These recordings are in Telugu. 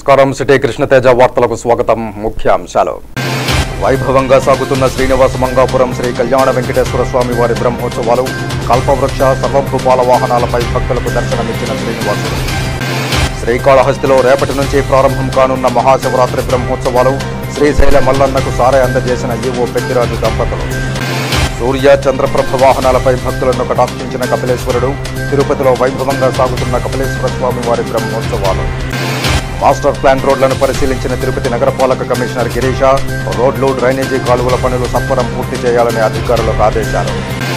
నమస్కారం సిటీ కృష్ణతేజ వార్తలకు స్వాగతం. ముఖ్యాంశాలు. వైభవంగా సాగుతున్న శ్రీనివాస మంగాపురం శ్రీ కళ్యాణ వెంకటేశ్వర స్వామి వారి బ్రహ్మోత్సవాలు. కల్పవృక్ష సర్వభూపాల వాహనాలపై భక్తులకు దర్శనమిచ్చిన శ్రీనివాసుడు. శ్రీకాళహస్తిలో రేపటి నుంచి ప్రారంభం కానున్న మహాశివరాత్రి బ్రహ్మోత్సవాలు. శ్రీశైల మల్లన్నకు సారె అందజేసిన ఈవో పెద్దిరాజు దంపతులు. సూర్య చంద్రప్రభ వాహనాలపై భక్తులను కటాక్షించిన కపిలేశ్వరుడు. తిరుపతిలో వైభవంగా సాగుతున్న కపిలేశ్వర స్వామి వారి బ్రహ్మోత్సవాలు. మాస్టర్ ప్లాన్ రోడ్లను పరిశీలించిన తిరుపతి నగరపాలక కమిషనర్ గిరీష. రోడ్లు, డ్రైనేజీ కాలువల పనులు సత్వరం పూర్తి చేయాలని అధికారులకు ఆదేశాలు.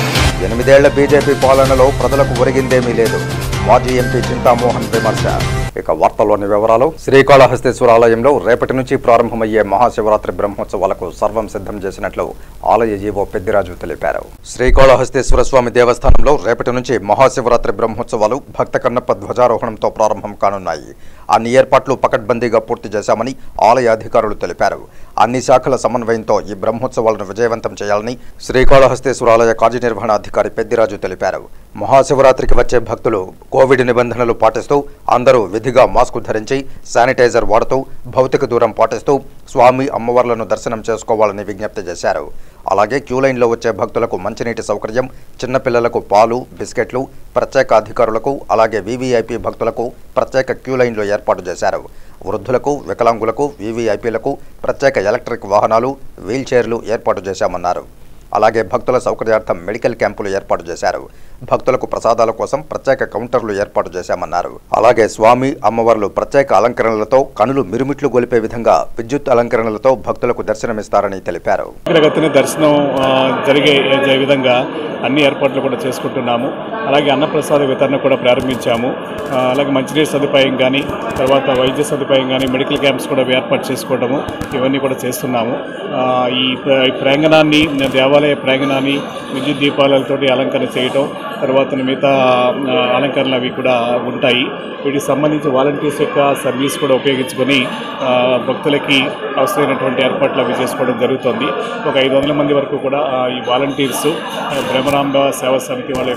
8 ఏళ్ల బీజేపీ పాలనలో ప్రజలకు ఒరిగిందేమీ లేదు. మాజీ ఎంపీ చింతామోహన్ విమర్శ. ఇక వార్తల్లోని వివరాలు. శ్రీకాళహస్తీశ్వర ఆలయంలో రేపటి నుంచి ప్రారంభమయ్యే మహాశివరాత్రి బ్రహ్మోత్సవాలకు సర్వం సిద్ధం చేసినట్లు ఆలయ ఈవో పెద్దిరాజు తెలిపారు. శ్రీకాళహస్తీశ్వర స్వామి దేవస్థానంలో రేపటి నుంచి మహాశివరాత్రి బ్రహ్మోత్సవాలు భక్త కన్నప్ప ధ్వజారోహణంతో ప్రారంభం కానున్నాయి. అన్ని ఏర్పాట్లు పకడ్బందీగా పూర్తి చేశామని ఆలయ అధికారులు తెలిపారు. అన్ని శాఖల సమన్వయంతో ఈ బ్రహ్మోత్సవాలను విజయవంతం చేయాలని శ్రీకాళహస్తీశ్వర ఆలయ కార్యనిర్వహణాధికారి పెద్దిరాజు తెలిపారు. మహాశివరాత్రికి వచ్చే భక్తులు కోవిడ్ నిబంధనలు పాటిస్తూ అందరూ విధిగా మాస్కు ధరించి శానిటైజర్ వాడుతూ భౌతిక దూరం పాటిస్తూ స్వామి అమ్మవార్లను దర్శనం చేసుకోవాలని విజ్ఞప్తి చేశారు. అలాగే క్యూలైన్లో వచ్చే భక్తులకు మంచినీటి సౌకర్యం, చిన్నపిల్లలకు పాలు, బిస్కెట్లు ప్రత్యేక అధికారులకు, అలాగే వీవీఐపీ భక్తులకు ప్రత్యేక క్యూలైన్లు ఏర్పాటు చేశారు. వృద్ధులకు, వికలాంగులకు, వీవీఐపీలకు ప్రత్యేక ఎలక్ట్రిక్ వాహనాలు, వీల్ చైర్లు ఏర్పాటు చేశామన్నారు. అలాగే భక్తుల సౌకర్యార్థం మెడికల్ క్యాంపులు ఏర్పాటు చేశారు. భక్తులకు ప్రసాదాల కోసం ప్రత్యేక కౌంటర్లు ఏర్పాటు చేశామన్నారు. అలాగే స్వామి అమ్మవార్లు ప్రత్యేక అలంకరణలతో కనులు మిరుమిట్లు గొలిపే విధంగా విద్యుత్ అలంకరణలతో భక్తులకు దర్శనమిస్తారని తెలిపారు. దర్శనం జరిగే విధంగా అన్ని ఏర్పాట్లు కూడా చేసుకుంటున్నాము. అలాగే అన్నప్రసాద వితరణ కూడా ప్రారంభించాము. అలాగే మంచినీటి సదుపాయం కానీ, తర్వాత వైద్య సదుపాయం కానీ, మెడికల్ క్యాంప్స్ కూడా ఏర్పాటు చేసుకోవడము, ఇవన్నీ కూడా చేస్తున్నాము. ఈ ప్రాంగణాన్ని, దేవాలయ ప్రాంగణాన్ని విద్యుత్ దీపాలతోటి అలంకరణ చేయటం, తర్వాత మిగతా అలంకరణలు అవి కూడా ఉంటాయి. వీటికి సంబంధించి వాలంటీర్స్ యొక్క సర్వీస్ కూడా ఉపయోగించుకొని భక్తులకి అవసరమైనటువంటి ఏర్పాట్లు అవి చేసుకోవడం జరుగుతుంది. ఒక 500 మంది వరకు కూడా ఈ వాలంటీర్స్ బ్రహ్మరాంబ సేవా సమితి వాళ్ళ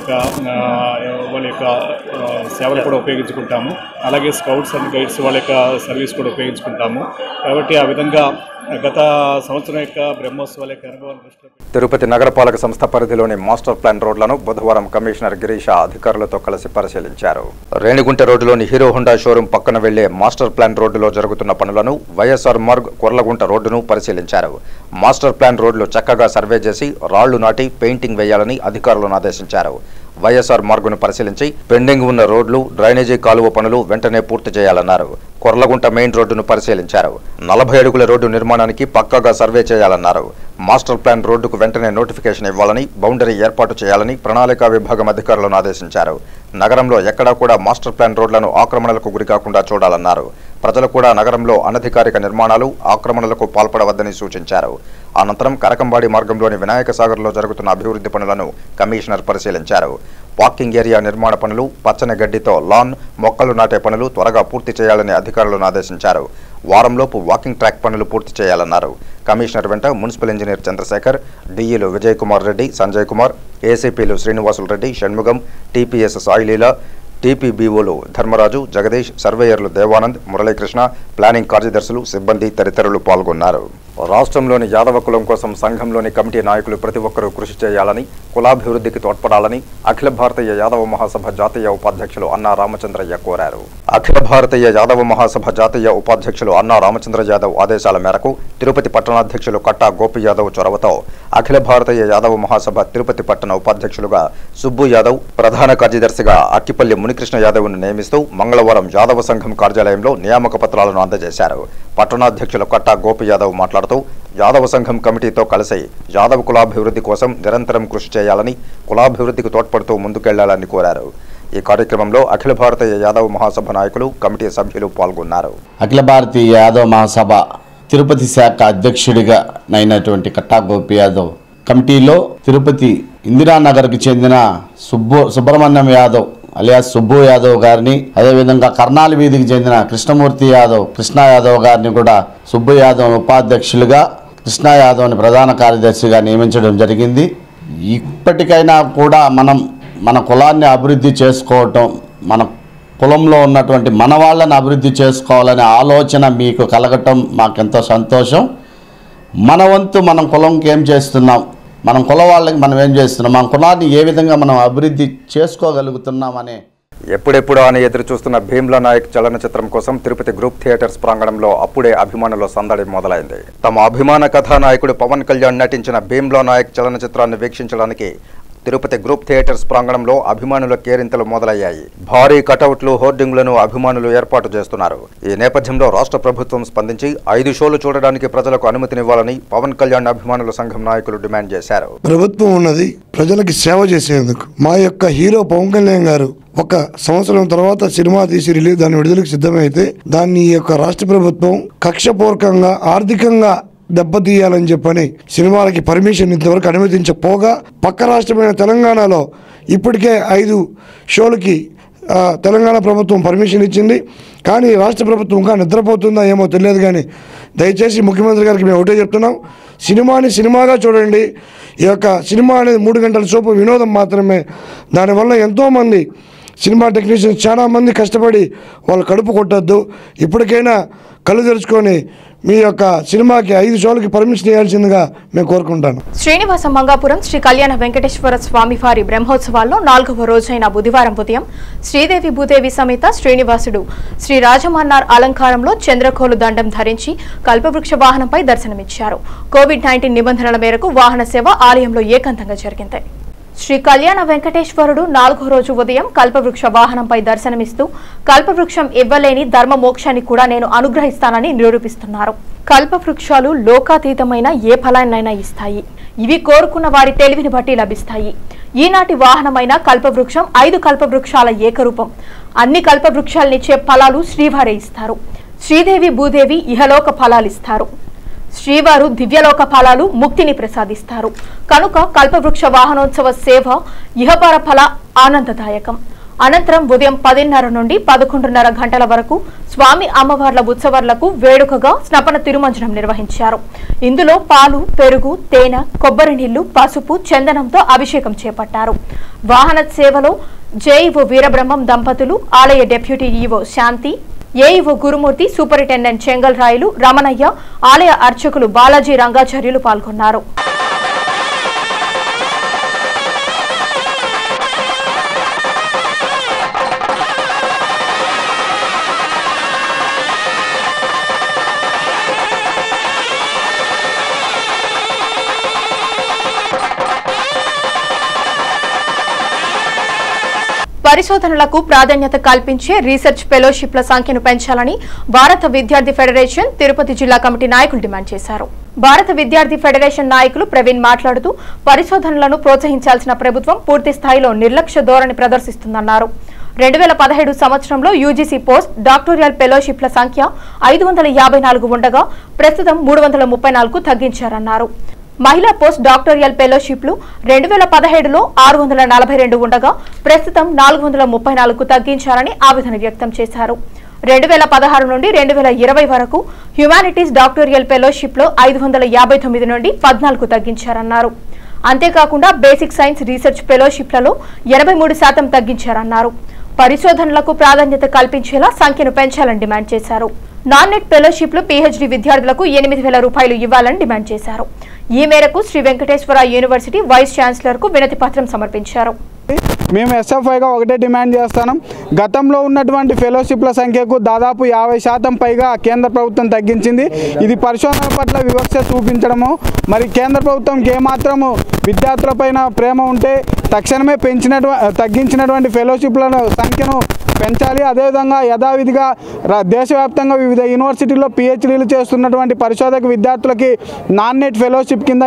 యొక్క సేవలు కూడా ఉపయోగించుకుంటాము. అలాగే స్కౌట్స్ అండ్ గైడ్స్ వాళ్ళ యొక్క సర్వీస్ కూడా ఉపయోగించుకుంటాము. కాబట్టి ఆ విధంగా గత సంవత్సరం యొక్క బ్రహ్మోత్సవాల యొక్క అనుభవం దృష్టిలో తిరుపతి నగరపాలక సంస్థ పరిధిలోని మాస్టర్ ప్లాన్ రోడ్లను బుధవారం కమిషనర్ గిరీష అధికారులతో కలిసి పరిశీలించారు. రేణిగుంట రోడ్డులోని హీరో హోండా షోరూం పక్కన వెళ్లే మాస్టర్ ప్లాన్ రోడ్డులో జరుగుతున్న పనులను, వైఎస్ఆర్ మార్గ్ కొర్లగుంట రోడ్డును పరిశీలించారు. మాస్టర్ ప్లాన్ రోడ్లు చక్కగా సర్వే చేసి రాళ్లు నాటి పెయింటింగ్ వేయాలని అధికారులను ఆదేశించారు. వైఎస్ఆర్ మార్గును పరిశీలించి పెండింగ్ ఉన్న రోడ్లు, డ్రైనేజీ కాలువ పనులు వెంటనే పూర్తి చేయాలన్నారు. కొర్లగుంట మెయిన్ రోడ్డును పరిశీలించారు. 40 అడుగుల రోడ్డు నిర్మాణానికి పక్కాగా సర్వే చేయాలన్నారు. మాస్టర్ ప్లాన్ రోడ్డుకు వెంటనే నోటిఫికేషన్ ఇవ్వాలని, బౌండరీ ఏర్పాటు చేయాలని ప్రణాళికా విభాగం అధికారులను ఆదేశించారు. నగరంలో ఎక్కడా కూడా మాస్టర్ ప్లాన్ రోడ్లను ఆక్రమణలకు గురికాకుండా చూడాలన్నారు. ప్రజలు కూడా నగరంలో అనధికారిక నిర్మాణాలు, ఆక్రమణలకు పాల్పడవద్దని సూచించారు. అనంతరం కరకంబాడి మార్గంలోని వినాయక సాగర్లో జరుగుతున్న అభివృద్ధి పనులను కమిషనర్ పరిశీలించారు. వాకింగ్ ఏరియా నిర్మాణ పనులు, పచ్చని గడ్డితో లాన్, మొక్కలు నాటే పనులు త్వరగా పూర్తి చేయాలని అధికారులను ఆదేశించారు. వారంలోపు వాకింగ్ ట్రాక్ పనులు పూర్తి చేయాలన్నారు. కమిషనర్ వెంట మున్సిపల్ ఇంజనీర్ చంద్రశేఖర్, డీఈలు విజయ్ కుమార్ రెడ్డి, సంజయ్ కుమార్, ఏసీపీలు శ్రీనివాసులు రెడ్డి, షణ్ముగం, టీపీఎస్ సాయిలీల, టీపీబీఓలు ధర్మరాజు, జగదీష్, సర్వేయర్లు దేవానంద్, మురళీకృష్ణ, ప్లానింగ్ కార్యదర్శులు, సిబ్బంది తదితరులు పాల్గొన్నారు. రాష్ట్రంలోని యాదవ కులం కోసం సంఘంలోని కమిటీ నాయకులు ప్రతి ఒక్కరూ కృషి చేయాలని, కులాభివృద్ధికి తోడ్పడాలని అఖిల భారతీయ యాదవ మహాసభ జాతీయ ఉపాధ్యక్షులు అన్నా రామచంద్రయ్య కోరారు. అఖిల భారతీయ యాదవ మహాసభ జాతీయ ఉపాధ్యక్షులు అన్నా రామచంద్ర యాదవ్ ఆదేశాల మేరకు తిరుపతి పట్టణాధ్యక్షులు కట్టా గోపి యాదవ్ చొరవతో అఖిల భారతీయ యాదవ మహాసభ తిరుపతి పట్టణ ఉపాధ్యక్షులుగా సుబ్బు యాదవ్, ప్రధాన కార్యదర్శిగా అక్కిపల్లి మునికృష్ణ యాదవ్ను నియమిస్తూ మంగళవారం యాదవ సంఘం కార్యాలయంలో నియామక పత్రాలను అందజేశారు. పట్టణాధ్యక్షులు కట్టా గోపి యాదవ్ మాట్లాడుతూ యాదవ సంఘం కమిటీతో కలిసి యాదవ కులాభివృద్ధి కోసం నిరంతరం కృషి చేయాలని, కులాభివృద్ధికి తోడ్పడుతూ ముందుకెళ్లాలని కోరారు. ఈ కార్యక్రమంలో అఖిల భారతీయ యాదవ మహాసభ నాయకులు, కమిటీ సభ్యులు పాల్గొన్నారు. అఖిల భారతీయ యాదవ మహాసభ తిరుపతి శాఖ అధ్యక్షుడిగా నైనటువంటి కట్టా గోపి యాదవ్ కమిటీలో తిరుపతి ఇందిరానగర్కి చెందిన సుబ్రహ్మణ్యం యాదవ్ అలియాస్ సుబ్బు యాదవ్ గారిని, అదేవిధంగా కర్నాలి వీధికి చెందిన కృష్ణమూర్తి యాదవ్, కృష్ణ యాదవ్ గారిని కూడా సుబ్బు యాదవ్ ఉపాధ్యక్షులుగా, కృష్ణ యాదవ్ని ప్రధాన కార్యదర్శిగా నియమించడం జరిగింది. ఇప్పటికైనా కూడా మన కులాన్ని అభివృద్ధి చేసుకోవటం, మన కులంలో ఉన్నటువంటి మన వాళ్ళని అభివృద్ధి చేసుకోవాలనే ఆలోచన మీకు కలగటం మాకెంతో సంతోషం. మన వంతు మనం కులంకి ఏం చేస్తున్నాం, మనం కుల వాళ్ళకి మనం ఏం చేస్తున్నాం, మన కులాన్ని ఏ విధంగా మనం అభివృద్ధి చేసుకోగలుగుతున్నామనే ఎప్పుడెప్పుడు అని ఎదురు చూస్తున్న భీమ్లా నాయక్ చలనచిత్రం కోసం తిరుపతి గ్రూప్ థియేటర్స్ ప్రాంగణంలో అప్పుడే అభిమానుల సందడి మొదలైంది. తమ అభిమాన కథానాయకుడు పవన్ కళ్యాణ్ నటించిన భీమ్లా నాయక్ చలనచిత్రాన్ని వీక్షించడానికి తిరుపతి గ్రూప్ థియేటర్స్ ప్రాంగణంలో అభిమానుల కేరింతలు మొదలయ్యాయి. భారీ కటౌట్లు, హోర్డింగ్లను అభిమానులు ఏర్పాటు చేస్తున్నారు. ఈ నేపథ్యంలో రాష్ట్ర ప్రభుత్వం స్పందించి 5 షోలు చూడడానికి ప్రజలకు అనుమతినివ్వాలని పవన్ కళ్యాణ్ అభిమానుల సంఘం నాయకులు డిమాండ్ చేశారు. ప్రభుత్వం ఉన్నది ప్రజలకి సేవ చేసేందుకు. మా యొక్క హీరో పవన్ కళ్యాణ్ గారు 1 సంవత్సరం తర్వాత సినిమా తీసి రిలీజ్ దాన్ని విడుదలకు సిద్ధమైతే దాన్ని ఈ యొక్క రాష్ట్ర ప్రభుత్వం కక్షపూర్వకంగా ఆర్థికంగా దెబ్బతీయాలని చెప్పని సినిమాలకి పర్మిషన్ ఇంతవరకు అనుమతించపోగా పక్క రాష్ట్రమైన తెలంగాణలో ఇప్పటికే 5 షోలకి తెలంగాణ ప్రభుత్వం పర్మిషన్ ఇచ్చింది. కానీ రాష్ట్ర ప్రభుత్వం ఇంకా నిద్రపోతుందా ఏమో తెలియదు. కానీ దయచేసి ముఖ్యమంత్రి గారికి మేము ఒకటే చెప్తున్నాం, సినిమాని సినిమాగా చూడండి. ఈ యొక్క సినిమా అనేది 3 గంటల సేపు వినోదం మాత్రమే. దానివల్ల ఎంతోమంది సినిమా టెక్నీషియన్స్ చాలామంది కష్టపడి వాళ్ళు కడుపు కొట్టద్దు. ఇప్పటికైనా కళ్ళు తెరుచుకొని మీ యొక్క సినిమాకి 5 షోలకి పర్మిషన్ ఇవ్వాల్సిందిగా మేము కోరుకుంటాను. శ్రీనివాస మంగాపురం శ్రీ కళ్యాణ వెంకటేశ్వర స్వామి వారి బ్రహ్మోత్సవాల్లో 4వ రోజైన బుధవారం ఉదయం శ్రీదేవి భూదేవి సమేత శ్రీనివాసుడు శ్రీ రాజమన్నార్ అలంకారంలో చంద్రకోలు దండం ధరించి కల్పవృక్ష వాహనంపై దర్శనమిచ్చారు. కోవిడ్-19 నిబంధనల మేరకు వాహన సేవ ఆలయంలో ఏకాంతంగా జరిగింది. శ్రీ కళ్యాణ వెంకటేశ్వరుడు 4వ రోజు ఉదయం కల్పవృక్ష వాహనంపై దర్శనమిస్తూ కల్పవృక్షం ఇవ్వలేని ధర్మ మోక్షాన్ని కూడా నేను అనుగ్రహిస్తానని నిరూపిస్తున్నారు. కల్పవృక్షాలు లోకాతీతమైన ఏ ఫలాన్నైనా ఇస్తాయి. ఇవి కోరుకున్న వారి తెలివిని బట్టి లభిస్తాయి. ఈనాటి వాహనమైన కల్పవృక్షం 5 కల్పవృక్షాల ఏకరూపం. అన్ని కల్పవృక్షాలనిచ్చే ఫలాలు శ్రీవారే ఇస్తారు. శ్రీదేవి భూదేవి ఇహలోక ఫలాలిస్తారు. శ్రీవారు దివ్యలోక ఫలాలు ముక్తిని ప్రసాదిస్తారు. కనుక కల్పవృక్ష వాహనోత్సవ సేవ ఇహపర ఫల ఆనందదాయకం. అనంతరం ఉదయం 10:30 నుండి 11:30 గంటల వరకు స్వామి అమ్మవార్ల ఉత్సవాలకు వేడుకగా స్నపన తిరుమంజనం నిర్వహించారు. ఇందులో పాలు, పెరుగు, తేనె, కొబ్బరి నీళ్లు, పసుపు, చందనంతో అభిషేకం చేపట్టారు. వాహన సేవలో జేఈఓ వీరబ్రహ్మం దంపతులు, ఆలయ deputy EO Shanti, AEO Gurumurthy, superintendent Chengal Rayalu, Ramanaiah, ఆలయ అర్చకులు బాలాజీ రంగాచార్యులు పాల్గొన్నారు. పరిశోధనలకు ప్రాధాన్యత కల్పించే రీసెర్చ్ ఫెలోషిప్ల సంఖ్యను పెంచాలని భారత విద్యార్థి ఫెడరేషన్ తిరుపతి జిల్లా కమిటీ నాయకులు డిమాండ్ చేశారు. భారత విద్యార్థి ఫెడరేషన్ నాయకులు ప్రవీణ్ మాట్లాడుతూ పరిశోధనలను ప్రోత్సహించాల్సిన ప్రభుత్వం పూర్తి స్థాయిలో నిర్లక్ష్య ధోరణి ప్రదర్శిస్తుందన్నారు. 2017 సంవత్సరంలో యూజీసీ పోస్ట్ డాక్టోరియల్ ఫెలోషిప్ల సంఖ్య 554 ఉండగా ప్రస్తుతం 334కు తగ్గించారన్నారు. మహిళా పోస్ట్ డాక్టోరియల్ ఫెలోషిప్లు 2017లో 642 ఉండగా ప్రస్తుతం 434కు తగ్గించారని ఆవేదన వ్యక్తం చేశారు. 2016 నుండి 2020 వరకు హ్యుమానిటీస్ డాక్టోరియల్ ఫెలోషిప్లో 559 నుండి 14కు తగ్గించారన్నారు. అంతేకాకుండా బేసిక్ సైన్స్ రీసెర్చ్ ఫెలోషిప్లలో 83% తగ్గించారన్నారు. పరిశోధనలకు ప్రాధాన్యత కల్పించేలా సంఖ్యను పెంచాలని డిమాండ్ చేశారు. నాన్ నెట్ ఫెలోషిప్లు పీహెచ్డీ విద్యార్థులకు 8,000 రూపాయలు ఇవ్వాలని డిమాండ్ చేశారు. ఈ మేరకు Sri Venkateswara university vice chancellor కు వినతి పత్రం సమర్పించారు. మేము ఎస్ఎఫ్ఐగా ఒకటే డిమాండ్ చేస్తున్నాం. గతంలో ఉన్నటువంటి ఫెలోషిప్ల సంఖ్యకు దాదాపు 50% పైగా కేంద్ర ప్రభుత్వం తగ్గించింది. ఇది పరిశోధన పట్ల వివక్ష చూపించడము. మరి కేంద్ర ప్రభుత్వంకి ఏమాత్రము విద్యార్థులపైన ప్రేమ ఉంటే తక్షణమే తగ్గించినటువంటి ఫెలోషిప్ల సంఖ్యను పెంచాలి. అదేవిధంగా యథావిధిగా దేశవ్యాప్తంగా వివిధ యూనివర్సిటీల్లో పిహెచ్డీలు చేస్తున్నటువంటి పరిశోధక విద్యార్థులకి నాన్ నెట్ ఫెలోషిప్ కింద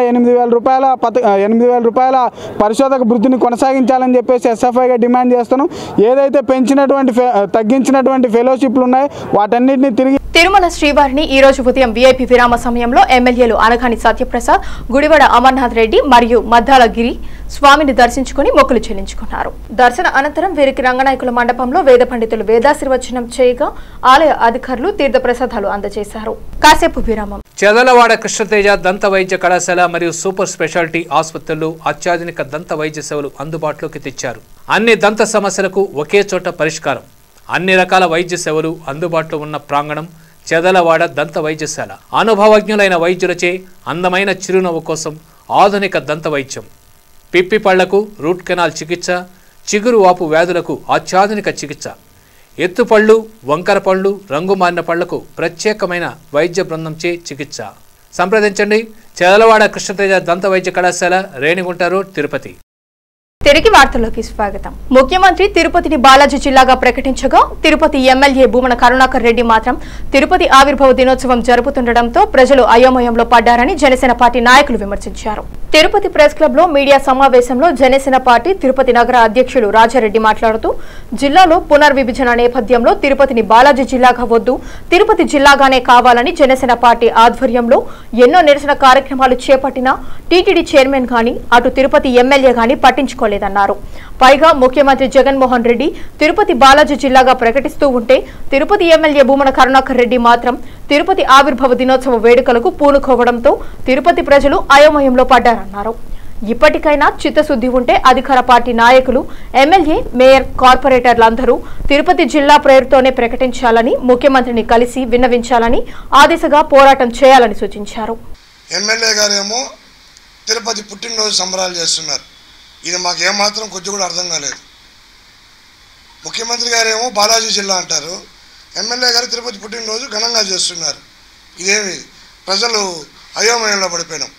8,000 రూపాయల పరిశోధక వృత్తిని కొనసాగించాలని చెప్పేసి ఎస్ఎఫ్ఐగా డిమాండ్ చేస్తున్నాం. ఏదైతే తగ్గించినటువంటి ఫెలోషిప్లు ఉన్నాయో వాటన్నిటిని తిరిగి తిరుమల శ్రీవారిని ఈ రోజు ఉదయం వీఐపీ విరామ సమయంలో ఎమ్మెల్యేలు అనగాని సత్యప్రసాద్, గుడివాడ అమర్నాథ్ రెడ్డి మరియు మద్దాల గిరి స్వామిని దర్శించుకుని మొక్కులు చెల్లించుకున్నారు. దర్శన అనంతరం వీరికి రంగనాయకుల మండపంలో వేద పండితులు వేదాశీర్వచనం చేయగా ఆలయ అధికారులు తీర్థప్రసాదాలు అందజేశారు. కాసేపు విరామం. చదలవాడ కృష్ణతేజ దంత వైద్య కళాశాల మరియు సూపర్ స్పెషాలిటీ ఆసుపత్రుల్లో అత్యాధునిక దంత వైద్య సేవలు అందుబాటులోకి తెచ్చారు. అన్ని దంత సమస్యలకు ఒకే చోట పరిష్కారం. అన్ని రకాల వైద్య సేవలు అందుబాటులో ఉన్న ప్రాంగణం చెదలవాడ దంత వైద్యశాల. అనుభవజ్ఞులైన వైద్యులచే అందమైన చిరునవ్వు కోసం ఆధునిక దంత వైద్యం, పిప్పి పళ్లకు రూట్ కెనాల్ చికిత్స, చిగురు వాపు వ్యాధులకు అత్యాధునిక చికిత్స, ఎత్తుపళ్ళు, వంకర పళ్ళు, రంగు మారిన పళ్లకు ప్రత్యేకమైన వైద్య బృందంచే చికిత్స. సంప్రదించండి చెదలవాడ కృష్ణతేజ దంత వైద్య కళాశాల, రేణిగుంట రోడ్, తిరుపతి. తిరిగి వార్తల్లోకి స్వాగతం. ముఖ్యమంత్రి తిరుపతిని బాలాజీ జిల్లాగా ప్రకటించగా తిరుపతి ఎమ్మెల్యే భూమన కరుణాకర్ రెడ్డి మాత్రం తిరుపతి ఆవిర్భావ దినోత్సవం జరుపుతుండటంతో ప్రజలు అయోమయంలో పడ్డారని జనసేన పార్టీ నాయకులు విమర్శించారు. తిరుపతి ప్రెస్ క్లబ్ లో మీడియా సమావేశంలో జనసేన పార్టీ తిరుపతి నగర అధ్యక్షులు రాజారెడ్డి మాట్లాడుతూ జిల్లాలో పునర్విభజన నేపథ్యంలో తిరుపతిని బాలాజీ జిల్లాగా వద్దు, తిరుపతి జిల్లాగానే కావాలని జనసేన పార్టీ ఆధ్వర్యంలో ఎన్నో నిరసన కార్యక్రమాలు చేపట్టినా టీటీడీ చైర్మన్ గాని అటు తిరుపతి ఎమ్మెల్యే గాని పట్టించుకోలేదన్నారు. పైగా ముఖ్యమంత్రి జగన్మోహన్ రెడ్డి తిరుపతి బాలాజీ జిల్లాగా ప్రకటిస్తూ ఉంటే తిరుపతి ఎమ్మెల్యే భూమన కరుణాకర్ రెడ్డి మాత్రం తిరుపతి ఆవిర్భావ దినోత్సవ వేడుకలకు పూనుకోవడంతో తిరుపతి ప్రజలు అయోమయంలో పడ్డారన్నారు. ఇప్పటికైనా చిత్తశుద్ధి ఉంటే అధికార పార్టీ నాయకులు, ఎమ్మెల్యే, మేయర్, కార్పొరేటర్లందరూ తిరుపతి జిల్లా పేరుతోనే ప్రకటించాలని ముఖ్యమంత్రిని కలిసి విన్నవించాలని ఆ దిశగా పోరాటం చేయాలని సూచించారు. ఎమ్మెల్యే గారేమో తిరుపతి పుట్టినరోజు సంబరాలు చేస్తున్నారు. ఇది మాకు ఏమాత్రం కొద్ది కూడా అర్థం కాలేదు. ముఖ్యమంత్రి గారేమో బాలాజీ జిల్లా అంటారు, ఎమ్మెల్యే గారు తిరుపతి పుట్టినరోజు ఘనంగా చేస్తున్నారు. ఇదేమి ప్రజలు అయోమయంలో పడిపోయినాం.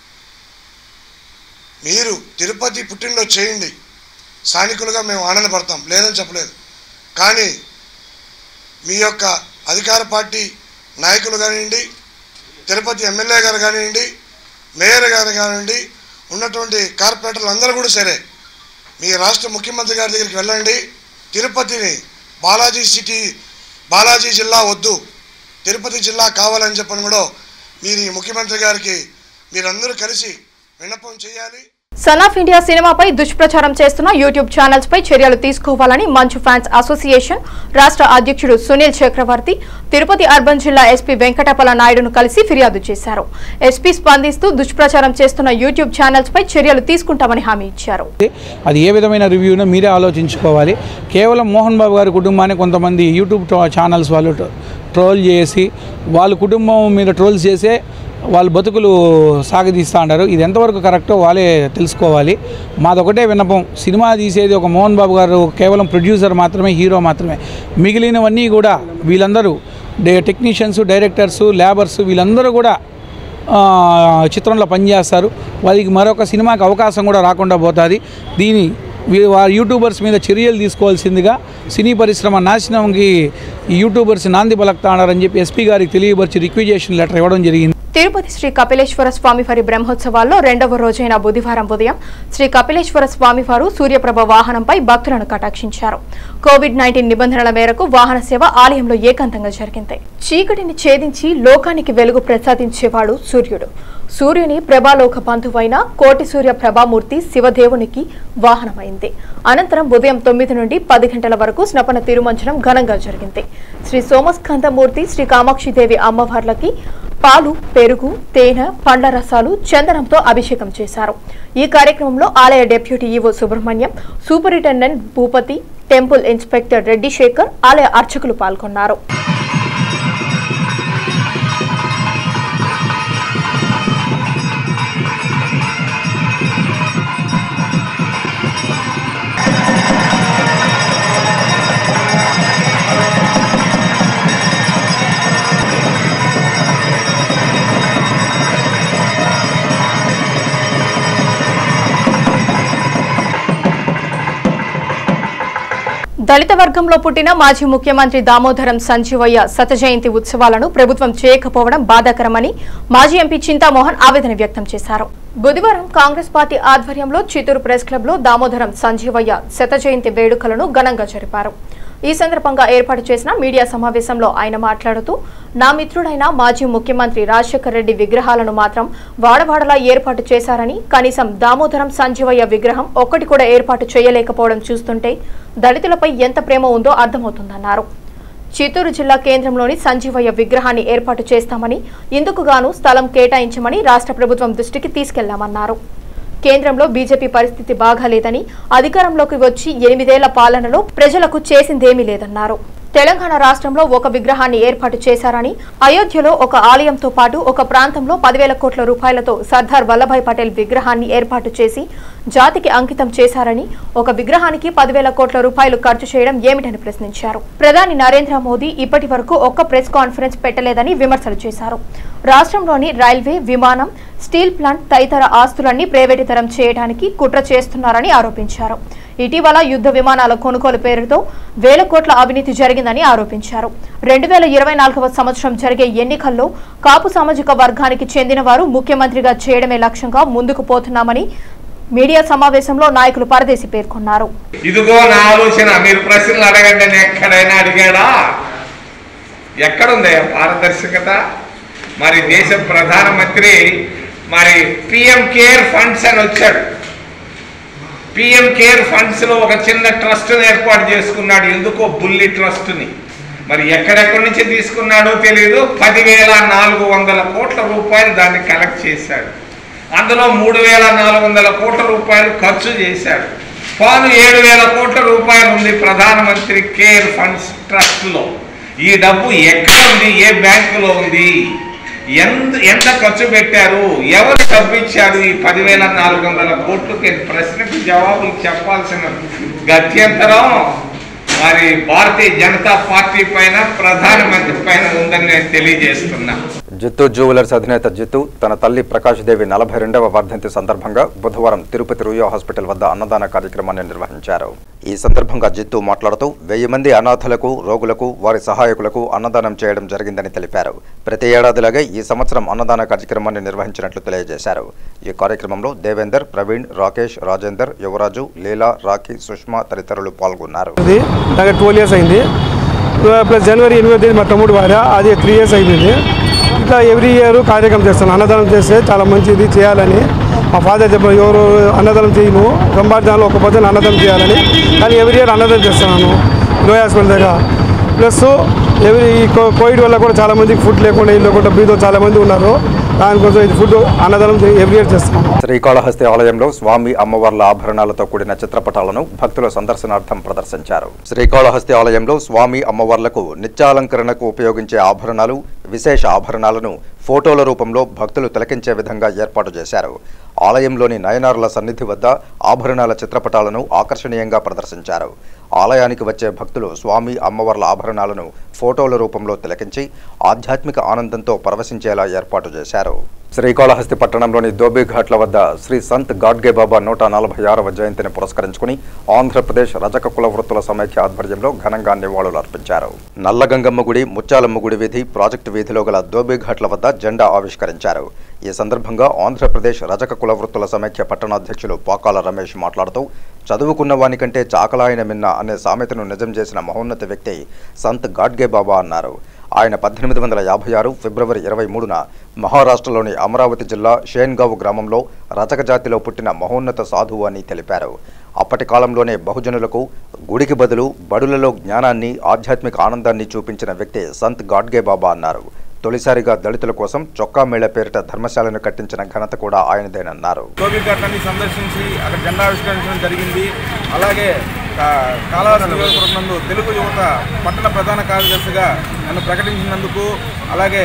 మీరు తిరుపతి పుట్టినరోజు చేయండి, స్థానికులుగా మేము ఆనందపడతాం, లేదని చెప్పలేదు. కానీ మీ యొక్క అధికార పార్టీ నాయకులు కానివ్వండి, తిరుపతి ఎమ్మెల్యే గారు కానివ్వండి, మేయర్ గారు కానివ్వండి, ఉన్నటువంటి కార్పొరేటర్లు అందరూ కూడా సరే మీ రాష్ట్ర ముఖ్యమంత్రి గారి దగ్గరికి వెళ్ళండి. తిరుపతిని బాలాజీ జిల్లా వద్దు, తిరుపతి జిల్లా కావాలని చెప్పని కూడా మీరు ముఖ్యమంత్రి గారికి మీరందరూ కలిసి విన్నపం చేయాలి. సన్ ఆఫ్ ఇండియా సినిమాపై దుష్ప్రచారం చేస్తున్న యూట్యూబ్ ఛానల్స్ పై చర్యలు తీసుకోవాలని మంచు ఫ్యాన్స్ అసోసియేషన్ రాష్ట్ర అధ్యక్షుడు సునీల్ చక్రవర్తి తిరుపతి అర్బన్ జిల్లా ఎస్పీ వెంకటపల నాయుడును కలిసి ఫిర్యాదు చేశారు. ఎస్పీ స్పందిస్తూ దుష్ప్రచారం చేస్తున్న యూట్యూబ్ ఛానల్స్ పై చర్యలు తీసుకుంటామని హామీ ఇచ్చారు. అది ఏ విధమైన రివ్యూనో మీరే ఆలోచించుకోవాలి. కేవలం మోహన్ బాబు గారి కుటుంబాన్ని కొంతమంది యూట్యూబ్ ఛానల్స్ వాళ్ళు ట్రోల్ చేసి వాళ్ళ కుటుంబం మీద ట్రోల్స్ చేసే వాళ్ళు బతుకులు సాగదీస్తూ ఉంటారు. ఇది ఎంతవరకు కరెక్టో వాళ్ళే తెలుసుకోవాలి. మాదొకటే విన్నపం, సినిమా తీసేది ఒక మోహన్ బాబు గారు కేవలం ప్రొడ్యూసర్ మాత్రమే, హీరో మాత్రమే. మిగిలినవన్నీ కూడా వీళ్ళందరూ టెక్నీషియన్స్, డైరెక్టర్స్, లేబర్స్ వీళ్ళందరూ కూడా చిత్రంలో పనిచేస్తారు. వాళ్ళకి మరొక సినిమాకి అవకాశం కూడా రాకుండా పోతుంది. దీని యూట్యూబర్స్ మీద చర్యలు తీసుకోవాల్సిందిగా సినీ పరిశ్రమ నాశనంకి యూట్యూబర్స్ నాంది పలుకుతారని చెప్పి ఎస్పీ గారికి తెలియపరిచి రిక్విజేషన్ లెటర్ ఇవ్వడం జరిగింది. తిరుపతి శ్రీ కపిలేశ్వర స్వామివారి బ్రహ్మోత్సవాల్లో రెండవ రోజైన బుధవారం ఉదయం శ్రీ కపిలేశ్వర స్వామివారు సూర్యప్రభ వాహనంపై భక్తులను కటాక్షించారు. కోవిడ్-19 నిబంధనల మేరకు వాహన సేవ ఆలయంలో ఏకాంతంగా జరిగింది. చీకటిని ఛేదించి లోకానికి వెలుగు ప్రసాదించేవాడు సూర్యుడు. సూర్యుని ప్రభాలోక బంధువైన కోటి సూర్య ప్రభామూర్తి శివదేవునికి వాహనమైంది. అనంతరం ఉదయం 9 నుండి 10 గంటల వరకు స్నపన తిరుమంజనం ఘనంగా జరిగింది. శ్రీ సోమస్కందమూర్తి, శ్రీ కామాక్షిదేవి అమ్మవార్లకి పాలు, పెరుగు, తేనె, పండ్ల రసాలు, చందనంతో అభిషేకం చేశారు. ఈ కార్యక్రమంలో ఆలయ deputy EO Subrahmanyam, superintendent Bhupathi, temple inspector Reddy Sekhar, ఆలయ అర్చకులు పాల్గొన్నారు. దళిత వర్గంలో పుట్టిన మాజీ ముఖ్యమంత్రి దామోదరం సంజీవయ్య శత జయంతి ఉత్సవాలను ప్రభుత్వం చేయకపోవడం బాధాకరమని మాజీ ఎంపీ చింతామోహన్ ఆవేదన వ్యక్తం చేశారు. బుధవారం కాంగ్రెస్ పార్టీ ఆధ్వర్యంలో చిత్తూరు ప్రెస్ క్లబ్ లో దామోదరం సంజీవయ్య శత జయంతి వేడుకలను ఘనంగా జరిపారు. ఈ సందర్భంగా ఏర్పాటు చేసిన మీడియా సమావేశంలో ఆయన మాట్లాడుతూ, నా మిత్రుడైన మాజీ ముఖ్యమంత్రి రాజశేఖర రెడ్డి విగ్రహాలను మాత్రం వాడవాడలా ఏర్పాటు చేశారని, కనీసం దామోదరం సంజీవయ్య విగ్రహం ఒక్కటి కూడా ఏర్పాటు చేయలేకపోవడం చూస్తుంటే దళితులపై ఎంత ప్రేమ ఉందో అర్థమవుతుందన్నారు. చిత్తూరు జిల్లా కేంద్రంలోని సంజీవయ్య విగ్రహాన్ని ఏర్పాటు చేస్తామని, ఇందుకు గాను స్థలం కేటాయించమని రాష్ట్ర ప్రభుత్వం దృష్టికి తీసుకెళ్లామన్నారు. కేంద్రంలో బీజేపీ పరిస్థితి బాగాలేదని, అధికారంలోకి వచ్చి 8 ఏళ్ల పాలనలో ప్రజలకు చేసిందేమీ లేదన్నారు. తెలంగాణ రాష్ట్రంలో ఒక విగ్రహాన్ని ఏర్పాటు చేశారని, అయోధ్యలో ఒక ఆలయంతో పాటు ఒక ప్రాంతంలో 10,000 కోట్ల రూపాయలతో సర్దార్ వల్లభాయ్ పటేల్ విగ్రహాన్ని ఏర్పాటు చేసి జాతికి అంకితం చేశారని, ఒక విగ్రహానికి 10,000 కోట్ల రూపాయలు ఖర్చు చేయడం ఏమిటని ప్రశ్నించారు. ప్రధాని నరేంద్ర మోదీ ఇప్పటి వరకు ఒక్క ప్రెస్ కాన్ఫరెన్స్ పెట్టలేదని విమర్శలు చేశారు. రాష్ట్రంలోని రైల్వే, విమానం, స్టీల్ ప్లాంట్ తదితర ఆస్తులన్నీ ప్రైవేటీకరణ చేయడానికి కుట్ర చేస్తున్నారని ఆరోపించారు. ఇటీవల యుద్ధ విమానాల కొనుగోలు పేరుతో 1,000 కోట్ల అవినీతి జరిగిందని ఆరోపించారు. 2024వ సంవత్సరం జరిగే ఎన్నికల్లో కాపు సామాజిక వర్గానికి చెందిన వారు ముఖ్యమంత్రిగా చేయడమే లక్ష్యంగా ముందుకు పోతున్నామని మీడియా సమావేశంలో నాయకులు పరదేశి పేర్కొన్నారు. ఇదిగో నా ఆలోచన, మీరు ప్రశ్నలు అడగండి, ఎక్కడైనా అడిగాడా? ఎక్కడుంది పారదర్శకత? మరి దేశ ప్రధానమంత్రి మరి పిఎం కేర్ ఫండ్స్ అని వచ్చాడు. పిఎం కేర్ ఫండ్స్లో ఒక చిన్న ట్రస్ట్ని ఏర్పాటు చేసుకున్నాడు. ఎందుకో బుల్లి ట్రస్ట్ని. మరి ఎక్కడెక్కడి నుంచి తీసుకున్నాడో తెలియదు. 10,400 కోట్ల రూపాయలు దాన్ని కలెక్ట్ చేశాడు. అందులో 3,400 కోట్ల రూపాయలు ఖర్చు చేశాడు. పాను 7,000 కోట్ల రూపాయలు ఉంది ప్రధానమంత్రి కేర్ ఫండ్స్ ట్రస్ట్లో. ఈ డబ్బు ఎక్కడ ఉంది? ఏ బ్యాంకులో ఉంది? ఎంత ఖర్చు పెట్టారు? ఎవరు డబ్బు ఇచ్చారు? ఈ 10,400 కోట్లకి ప్రశ్నకు జవాబులు చెప్పాల్సిన గత్యంతరం మరి భారతీయ జనతా పార్టీ పైన, ప్రధానమంత్రి పైన ఉందని నేను తెలియజేస్తున్నా. జిత్తు జ్యువెలర్స్ అధినేత జిత్తు తన తల్లి ప్రకాష్ దేవి 42వ వర్ధంతి సందర్భంగా బుధవారం తిరుపతి రుయో హాస్పిటల్ వద్ద అన్నదాన కార్యక్రమాన్ని నిర్వహించారు. ఈ సందర్భంగా జిత్తు మాట్లాడుతూ 1000 మంది అనాథలకు, రోగులకు, వారి సహాయకులకు అన్నదానం చేయడం జరిగిందని తెలిపారు. ప్రతి ఏడాదిలాగే ఈ సంవత్సరం అన్నదాన కార్యక్రమాన్ని నిర్వహించినట్లు తెలియజేశారు. ఈ కార్యక్రమంలో దేవేందర్, ప్రవీణ్, రాకేష్, రాజేందర్, యువరాజు, లీలా, రాఖీ, సుష్మా తదితరులు పాల్గొన్నారు. 12 years అయింది. ప్లస్ జనవరి 8వ తేదీ మా తమ్ముడు వారా, అది 3 years అయిపోయింది. ఇట్లా ఎవ్రీ ఇయర్ కార్యక్రమం చేస్తాను. అన్నదానం చేస్తే చాలా మంచిది చేయాలని మా ఫాదర్ చెప్పారు. ఎవరు అన్నదానం చేయను, సంపాదనలో ఒక పద్ధతి అన్నదానం చేయాలని. కానీ ఎవ్రీ ఇయర్ అన్నదానం చేస్తున్నాను లోయ హాస్పిటల్ దగ్గర. ప్లస్ ఈ కోవిడ్ వల్ల కూడా చాలామందికి ఫుడ్ లేకుండా, ఇల్లు లేకుండా బీదో చాలామంది ఉన్నారు. దానికోసం ఇది ఫుడ్ అన్నదానం ఎవ్రీ ఇయర్ చేస్తాం. శ్రీకాళహస్తి ఆలయంలో స్వామి అమ్మవార్ల ఆభరణాలతో కూడిన చిత్రపటాలను భక్తుల సందర్శనార్థం ప్రదర్శించారు. శ్రీకాళహస్తి ఆలయంలో స్వామి అమ్మవార్లకు నిత్యాలంకరణకు ఉపయోగించే ఆభరణాలు, విశేష ఆభరణాలను ఫోటోల రూపంలో భక్తులు తిలకించే విధంగా ఏర్పాటు చేశారు. ఆలయంలోని నయనారుల సన్నిధి వద్ద ఆభరణాల చిత్రపటాలను ఆకర్షణీయంగా ప్రదర్శించారు. ఆలయానికి వచ్చే భక్తులు స్వామి అమ్మవార్ల ఆభరణాలను ఫోటోల రూపంలో తిలకించి ఆధ్యాత్మిక ఆనందంతో పరవశించేలా ఏర్పాటు చేశారు. శ్రీకాళహస్తి పట్టణంలోని దోబిఘాట్ల వద్ద శ్రీ సంత్ గాడ్గే బాబా 146వ జయంతిని పురస్కరించుకుని ఆంధ్రప్రదేశ్ రజక కుల వృత్తుల సమైక్య ఆధ్వర్యంలో ఘనంగా నివాళులు అర్పించారు. నల్లగంగమ్మ గుడి, ముత్యాలమ్మ గుడి వీధి, ప్రాజెక్టు వీధిలో గల దోబిఘాట్ల వద్ద జెండా ఆవిష్కరించారు. ఈ సందర్భంగా ఆంధ్రప్రదేశ్ రజక కుల వృత్తుల సమైక్య పట్టణాధ్యక్షులు పాకాల రమేష్ మాట్లాడుతూ చదువుకున్న వానికంటే చాకలాయన మిన్న అనే సామెతను నిజం చేసిన మహోన్నత వ్యక్తి సంత్ గాడ్గే బాబా అన్నారు. ఆయన 1856 ఫిబ్రవరి 23న మహారాష్ట్రలోని అమరావతి జిల్లా షేన్గావ్ గ్రామంలో రజక జాతిలో పుట్టిన మహోన్నత సాధువు అని తెలిపారు. అప్పటి కాలంలోనే బహుజనులకు గుడికి బదులు బడులలో జ్ఞానాన్ని, ఆధ్యాత్మిక ఆనందాన్ని చూపించిన వ్యక్తి సంత్ గాడ్గే బాబా అన్నారు. తొలిసారిగా దళితుల కోసం చొక్కా మేళ పేరిట ధర్మశాలను కట్టించిన ఘనత కూడా ఆయనదేనన్నారు. దోబిఘాట్లని సందర్శించి అక్కడ జెండా ఆవిష్కరించడం జరిగింది. అలాగే కాళహస్తి నియోజకవర్గంలో తెలుగు యువత పట్టణ ప్రధాన కార్యదర్శిగా నన్ను ప్రకటించినందుకు, అలాగే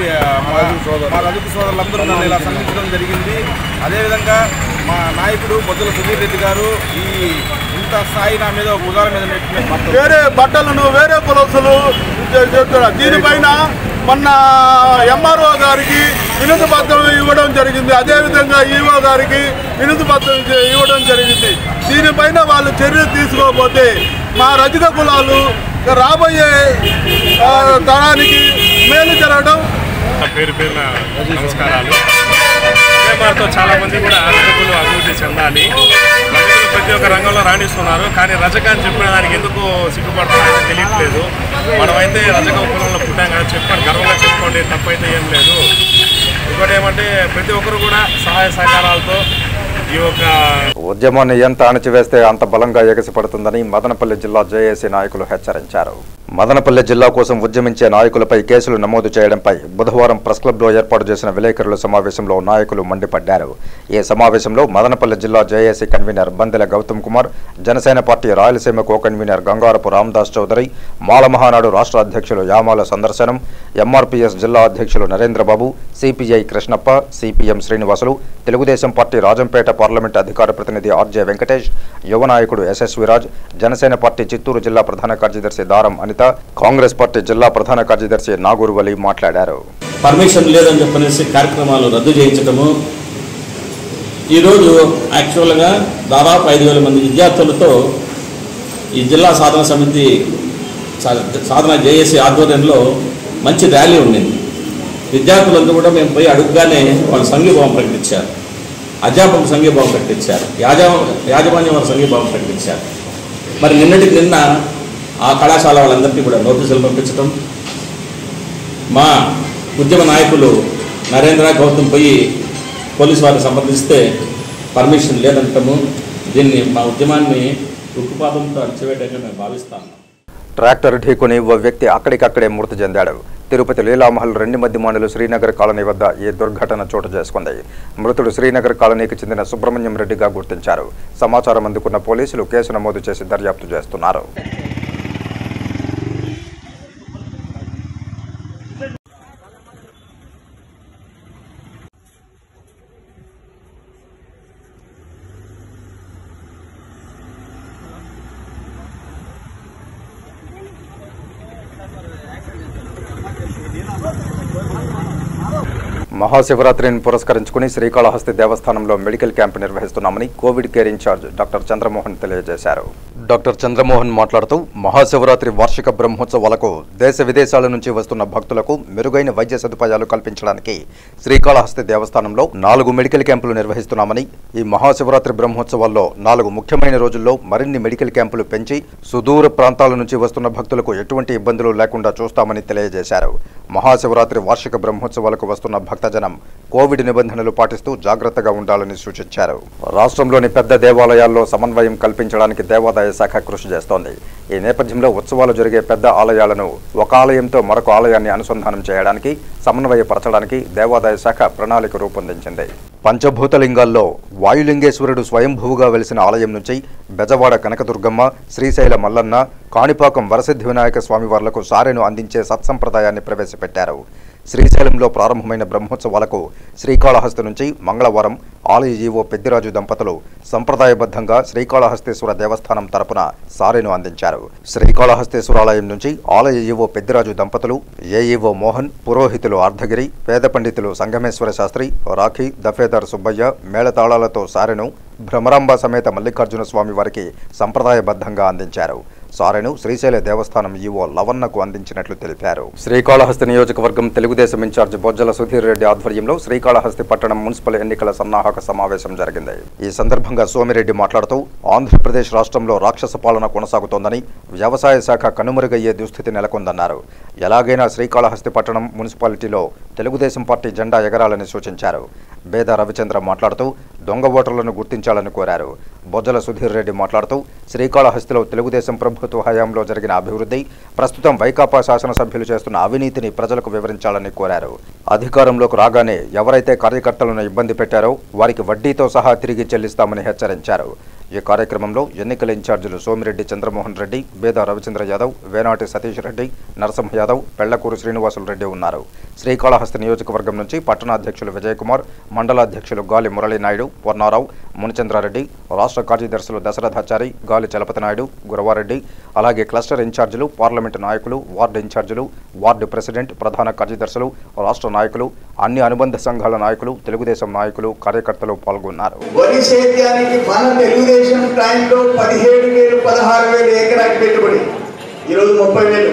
మా రజకు సోదరులందరూ నన్ను ఇలా సన్నిహించడం జరిగింది. అదేవిధంగా మా నాయకుడు బొజ్జల సుధీర్ రెడ్డి గారు ఈ ఇంత స్థాయి నా మీద భుజాల మీద నెట్టిన వేరే బట్టలను వేరే కులస్తులు దీనిపైన మొన్న ఎంఆర్ఓ గారికి వినతి పత్రం ఇవ్వడం జరిగింది. అదేవిధంగా ఈఓ గారికి వినతి పత్రం ఇవ్వడం జరిగింది. దీనిపైన వాళ్ళు చర్య తీసుకోకపోతే మా రజక కులాలు రాబోయే తరానికి మేలు జరగడం. పేరు పేరున నమస్కారాలు. మాతో చాలా మంది కూడా రజకులు అభివృద్ధి చెందాలి. రజకులు ప్రతి ఒక్క రంగంలో రాణిస్తున్నారు. కానీ రజకాన్ని చెప్పిన దానికి ఎందుకు సిగ్గుపడుతున్నారో తెలియట్లేదు. మనమైతే రజక కులంలో పుట్టాం కదా, చెప్పండి, గర్వంగా చెప్పుకోండి, తప్పైతే ఏం లేదు. ఇంకోటి ఏమంటే ప్రతి ఒక్కరు కూడా సహాయ సహకారాలతో ఈ యొక్క ఉద్యమాన్ని ఎంత అణచివేస్తే అంత బలంగా ఎగసిపడుతుందని మదనపల్లి జిల్లా జేఏసీ నాయకులు హెచ్చరించారు. మదనపల్లె జిల్లా కోసం ఉద్యమించే నాయకులపై కేసులు నమోదు చేయడంపై బుధవారం ప్రెస్ క్లబ్లో ఏర్పాటు చేసిన విలేకరుల సమావేశంలో నాయకులు మండిపడ్డారు. ఈ సమావేశంలో మదనపల్లె జిల్లా JAC convener Bandela Gautham Kumar, Janasena party Rayalaseema co convener Gangarapu Ramadas Chowdary, Mala Mahanadu రాష్ట్ర అధ్యక్షులు యామాల సందర్శనం, ఎంఆర్పీఎస్ జిల్లా అధ్యక్షులు Narendrababu, CPI Krishnappa, CPM Srinivasulu, Telugudesam party Rajampet parliament అధికార ప్రతినిధి ఆర్జే వెంకటేష్, యువ నాయకుడు ఎస్ఎస్విరాజ్, జనసేన పార్టీ చిత్తూరు జిల్లా ప్రధాన కార్యదర్శి దారం అనిత, కాంగ్రెస్ పార్టీ జిల్లా ప్రధాన కార్యదర్శి నాగూరు వలి మాట్లాడారు. పర్మిషన్ లేదని చెప్పనేసి కార్యక్రమాలు రద్దు చేయించడము, ఈరోజు యాక్చువల్గా దాదాపు 5,000 మంది విద్యార్థులతో ఈ జిల్లా సాధన సమితి సాధన జేఏసీ ఆధ్వర్యంలో మంచి ర్యాలీ ఉండింది. విద్యార్థులందరూ కూడా మేము పోయి అడుగుగానే వాళ్ళు సంఘీభావం ప్రకటించారు, అధ్యాపకులు సంఘీభావం ప్రకటించారు, యాజమాన్యం వారు సంఘీభావం ప్రకటించారు. మరి నిన్నటికి నిన్న ఆ కళాశాల వాళ్ళందరికీ కూడా నోటీసులు పంపించడం, మా ఉద్యమ నాయకులు నరేంద్ర గౌతమ్ పోయి పోలీసు వారిని సంప్రదిస్తే పర్మిషన్ లేదంటాము. దీన్ని మా ఉద్యమాన్ని ఉక్కుపాదంతో అణచివేయడంగా మేము భావిస్తాము. ట్రాక్టర్ ఢీకొని ఓ వ్యక్తి అక్కడికక్కడే మృతి చెందాడు. తిరుపతి లీలామహల్ 2 మధ్య మండలు శ్రీనగర్ కాలనీ వద్ద ఈ దుర్ఘటన చోటు చేసుకుంది. మృతుడు శ్రీనగర్ కాలనీకి చెందిన సుబ్రహ్మణ్యం రెడ్డిగా గుర్తించారు. సమాచారం అందుకున్న పోలీసులు కేసు నమోదు చేసి దర్యాప్తు చేస్తున్నారు. మహాశివరాత్రిని పురస్కరించుకుని శ్రీకాళహస్తి దేవస్థానంలో మెడికల్ క్యాంప్ నిర్వహిస్తున్నామని covid care incharge doctor Chandramohan తెలియజేశారు. డాక్టర్ చంద్రమోహన్ మాట్లాడుతూ మహాశివరాత్రి వార్షిక బ్రహ్మోత్సవాలకు దేశ విదేశాల నుంచి వస్తున్న భక్తులకు మెరుగైన వైద్య సదుపాయాలు కల్పించడానికి శ్రీకాళహస్తి దేవస్థానంలో 4 మెడికల్ క్యాంపులు నిర్వహిస్తున్నామని, ఈ మహాశివరాత్రి బ్రహ్మోత్సవాల్లో 4 ముఖ్యమైన రోజుల్లో మరిన్ని మెడికల్ క్యాంపులు పెంచి సుదూర ప్రాంతాల నుంచి వస్తున్న భక్తులకు ఎటువంటి ఇబ్బందులు లేకుండా చూస్తామని తెలియజేశారు. మహాశివరాత్రి వార్షిక బ్రహ్మోత్సవాలకు వస్తున్న భక్తజనం కోవిడ్ నిబంధనలు పాటిస్తూ జాగ్రత్తగా ఉండాలని సూచించారు. రాష్ట్రంలోని పెద్ద దేవాలయాల్లో సమన్వయం కల్పించడానికి దేవాదాయ శాఖ కృషి చేస్తోంది. ఈ నేపథ్యంలో ఉత్సవాలు జరిగే పెద్ద ఆలయాలను ఒక ఆలయంతో మరొక ఆలయాన్ని అనుసంధానం చేయడానికి, సమన్వయపరచడానికి దేవాదాయ శాఖ ప్రణాళిక రూపొందించింది. పంచభూతలింగాల్లో వాయులింగేశ్వరుడు స్వయంభూగా వెలిసిన ఆలయం నుంచి బెజవాడ కనకదుర్గమ్మ, శ్రీశైల మల్లన్న, కాణిపాకం వరసిద్ధి వినాయక స్వామివార్లకు సారెను అందించే సత్సంప్రదాయాన్ని ప్రవేశపెట్టారు. శ్రీశైలంలో ప్రారంభమైన బ్రహ్మోత్సవాలకు శ్రీకాళహస్తి నుంచి మంగళవారం ఆలయ ఈవో పెద్దిరాజు దంపతులు సంప్రదాయబద్ధంగా శ్రీకాళహస్తేశ్వర దేవస్థానం తరపున సారెను అందించారు. శ్రీకాళహస్తేశ్వరాలయం నుంచి ఆలయ ఈవో పెద్దిరాజు దంపతులు, ఏఈఓ మోహన్, పురోహితులు అర్ధగిరి, పేద పండితులు సంగమేశ్వర శాస్త్రి, రాఖీ, దఫేదార్ సుబ్బయ్య మేళతాళాలతో సారెను భ్రమరాంబ సమేత మల్లికార్జున స్వామి వారికి సంప్రదాయబద్ధంగా అందించారు. సారెను శ్రీశైల దేవస్థానం ఈవో లవన్నకు అందించినట్లు తెలిపారు. శ్రీకాళహస్తి నియోజకవర్గం తెలుగుదేశం ఇన్ఛార్జ్ బొజ్జల సుధీర్ రెడ్డి ఆధ్వర్యంలో శ్రీకాళహస్తి పట్టణం మున్సిపల్ ఎన్నికల సన్నాహక సమావేశం జరిగింది. ఈ సందర్భంగా సోమిరెడ్డి మాట్లాడుతూ ఆంధ్రప్రదేశ్ రాష్ట్రంలో రాక్షస పాలన కొనసాగుతోందని, వ్యవసాయ శాఖ కనుమరుగయ్యే దుస్థితి నెలకొందన్నారు. ఎలాగైనా శ్రీకాళహస్తి పట్టణం మున్సిపాలిటీలో తెలుగుదేశం పార్టీ జెండా ఎగరాలని సూచించారు. బేద రవిచంద్ర మాట్లాడుతూ దొంగ ఓటర్లను గుర్తించాలని కోరారు. బొజ్జల సుధీర్ రెడ్డి మాట్లాడుతూ శ్రీకాళహస్తిలో తెలుగుదేశం ప్రభుత్వ హయాంలో జరిగిన అభివృద్ధి, ప్రస్తుతం వైకాపా శాసనసభ్యులు చేస్తున్న అవినీతిని ప్రజలకు వివరించాలని కోరారు. అధికారంలోకి రాగానే ఎవరైతే కార్యకర్తలను ఇబ్బంది పెట్టారో వారికి వడ్డీతో సహా తిరిగి చెల్లిస్తామని హెచ్చరించారు. ఈ కార్యక్రమంలో ఎన్నికల ఇన్ఛార్జీలు సోమిరెడ్డి చంద్రమోహన్ రెడ్డి, బేద రవిచంద్ర యాదవ్, వేనాటి సతీష్ రెడ్డి, నరసింహ యాదవ్, పెళ్లకూరు శ్రీనివాసులు రెడ్డి ఉన్నారు. శ్రీకాళహస్తి నియోజకవర్గం నుంచి పట్టణాధ్యక్షులు విజయకుమార్, మండలాధ్యక్షులు గాలి మురళీనాయుడు, పొన్నారావు, మునిచంద్రారెడ్డి, రాష్ట్ర కార్యదర్శులు దశరథాచారి, గాలి చలపతినాయుడు, గురవారెడ్డి, అలాగే క్లస్టర్ ఇన్ఛార్జీలు, పార్లమెంటు నాయకులు, వార్డు ఇన్ఛార్జీలు, వార్డు ప్రెసిడెంట్, ప్రధాన కార్యదర్శులు, రాష్ట్ర నాయకులు, అన్ని అనుబంధ సంఘాల నాయకులు, తెలుగుదేశం నాయకులు, కార్యకర్తలు పాల్గొన్నారు. తెలుగుదేశం టైంలో 17,000, 16,000 ఎకరాకి పెట్టుబడి, ఈరోజు 30,000.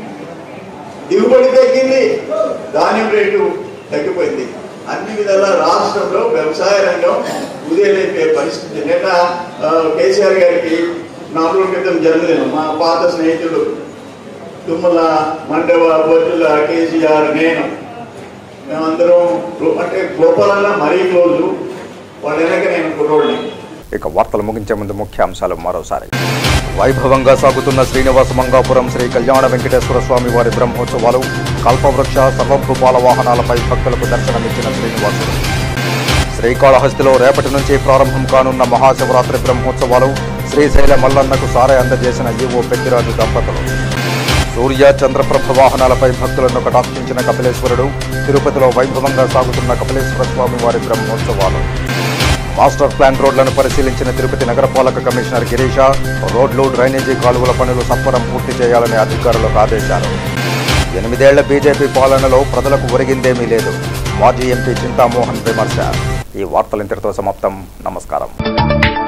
దిగుబడి తగ్గింది, ధాన్యం రేటు తగ్గిపోయింది. అన్ని విధాల రాష్ట్రంలో వ్యవసాయ రంగం ఉదయలేపే పరిస్థితి. నిన్న కేసీఆర్ గారికి 4 రోజుల క్రితం జన్మదినం. మా పాత స్నేహితుడు తుమ్మల, మండవ, బొజ్జుల, కేసీఆర్, నేను, మేమందరం అంటే గోపాలన్న మరీ క్లోజు. వాళ్ళ వెనక నేను కుర్రోడిని. ఇక వార్తలు ముగించే ముందు ముఖ్యాంశాలు మరోసారి. వైభవంగా సాగుతున్న శ్రీనివాస మంగాపురం శ్రీ కళ్యాణ వెంకటేశ్వర స్వామి వారి బ్రహ్మోత్సవాలు కల్పవృక్ష సర్వభూపాల వాహనాలపై భక్తులకు దర్శనమిచ్చిన శ్రీనివాసుడు. శ్రీకాళహస్తిలో రేపటి నుంచి ప్రారంభం కానున్న మహాశివరాత్రి బ్రహ్మోత్సవాలు శ్రీశైల మల్లన్నకు సారె అందజేసిన ఈవో పెద్దిరాజు దంపతులు. సూర్య చంద్రప్రభ వాహనాలపై భక్తులను కటాక్షించిన కపిలేశ్వరుడు. తిరుపతిలో వైభవంగా సాగుతున్న కపిలేశ్వర స్వామి వారి బ్రహ్మోత్సవాలు. మాస్టర్ ప్లాన్ రోడ్లను పరిశీలించిన తిరుపతి నగరపాలక కమిషనర్ గిరీష రోడ్లు డ్రైనేజీ కాలువల పనులు సత్వరం పూర్తి చేయాలని అధికారులకు ఆదేశాలు. 8 ఏళ్ల బీజేపీ పాలనలో ప్రజలకు ఒరిగిందేమీ లేదు. మాజీ ఎంపీ చింతామోహన్ విమర్శ. ఈ వార్తలు ఇంతటితో సమాప్తం. నమస్కారం.